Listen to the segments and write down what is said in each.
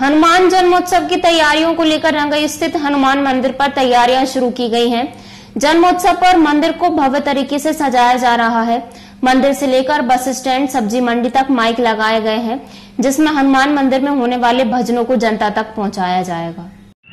हनुमान जन्मोत्सव की तैयारियों को लेकर रंगाई स्थित हनुमान मंदिर पर तैयारियां शुरू की गई हैं। जन्मोत्सव पर मंदिर को भव्य तरीके से सजाया जा रहा है। मंदिर से लेकर बस स्टैंड, सब्जी मंडी तक माइक लगाए गए हैं, जिसमें हनुमान मंदिर में होने वाले भजनों को जनता तक पहुंचाया जाएगा।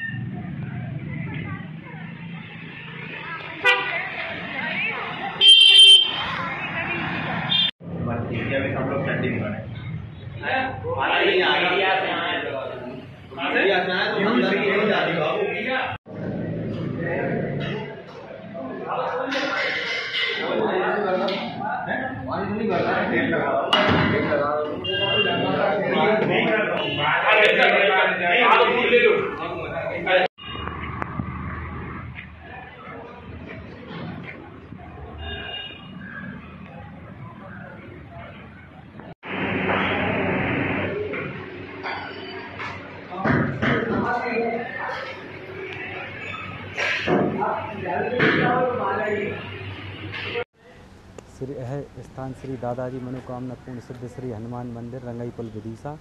यह स्थान श्री दादाजी मनोकामना पूर्ण सिद्ध श्री हनुमान मंदिर रंगाई पुल विदिशा।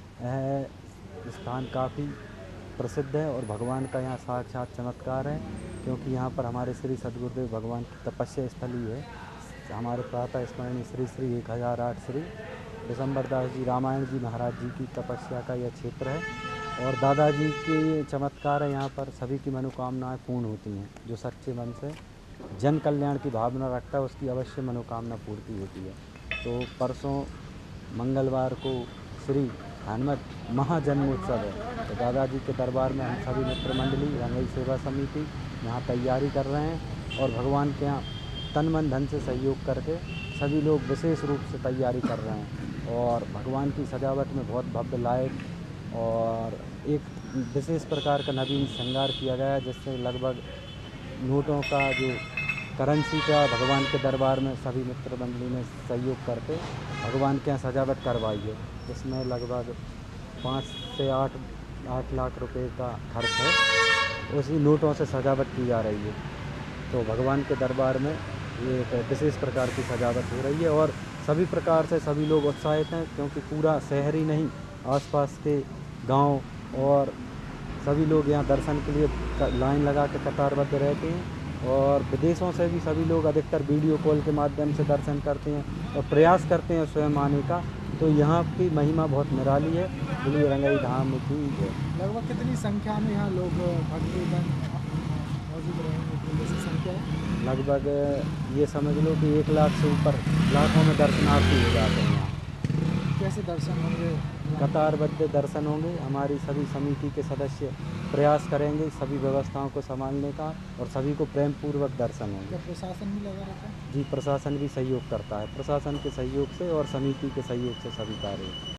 यह स्थान काफ़ी प्रसिद्ध है और भगवान का यहाँ साक्षात चमत्कार है, क्योंकि यहाँ पर हमारे श्री सद्गुरुदेव भगवान की तपस्या स्थली है। हमारे प्रातः स्मरणीय श्री श्री 1008 श्री दिसंबर दास जी रामायण जी महाराज जी की तपस्या का यह क्षेत्र है और दादाजी के चमत्कार है। यहाँ पर सभी की मनोकामनाएं पूर्ण होती हैं। जो सच्चे मन से जन कल्याण की भावना रखता है उसकी अवश्य मनोकामना पूर्ति होती है। तो परसों मंगलवार को श्री हनुमत महाजन्मोत्सव है, तो दादाजी के दरबार में हम सभी मित्र मंडली रंगाई सेवा समिति यहाँ तैयारी कर रहे हैं और भगवान के यहाँ तन मन धन से सहयोग करके सभी लोग विशेष रूप से तैयारी कर रहे हैं और भगवान की सजावट में बहुत भव्य लाइट और एक विशेष प्रकार का नवीन श्रृंगार किया गया है, जिससे लगभग नोटों का जो करेंसी का भगवान के दरबार में सभी मित्र मंडली ने सहयोग करके भगवान के यहाँ सजावट करवाई है, जिसमें लगभग 5 से 8 लाख रुपए का खर्च है। उसी नोटों से सजावट की जा रही है। तो भगवान के दरबार में ये एक विशेष प्रकार की सजावट हो रही है और सभी प्रकार से सभी लोग उत्साहित हैं, क्योंकि पूरा शहर ही नहीं, आसपास के गांव और सभी लोग यहाँ दर्शन के लिए लाइन लगा के कतारबद्ध रहते हैं और विदेशों से भी सभी लोग अधिकतर वीडियो कॉल के माध्यम से दर्शन करते हैं और प्रयास करते हैं स्वयं आने का। तो यहाँ की महिमा बहुत निराली है। बोलिए रंगाई धाम की है। लगभग कितनी संख्या में यहाँ लोग भक्तजन मौजूद रहेंगे? जैसी संख्या है लगभग ये समझ लो कि 1 लाख से ऊपर लाखों में दर्शनार्थी हो जाते हैं। यहाँ कैसे दर्शन होंगे? कतारबद्ध दर्शन होंगे। हमारी सभी समिति के सदस्य प्रयास करेंगे सभी व्यवस्थाओं को संभालने का और सभी को प्रेम पूर्वक दर्शन होंगे। क्या प्रशासन भी लगा रहता है? जी, प्रशासन भी सहयोग करता है। प्रशासन के सहयोग से और समिति के सहयोग से सभी कार्य